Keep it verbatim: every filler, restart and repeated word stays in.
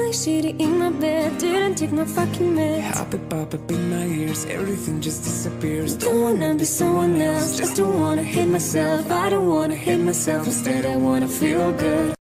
like shitty in my bed, didn't take my fucking meds. Pop it, pop it in my ears, everything just disappears. Don't wanna be someone else, just don't wanna hate myself. I don't wanna hate myself, instead I wanna feel good.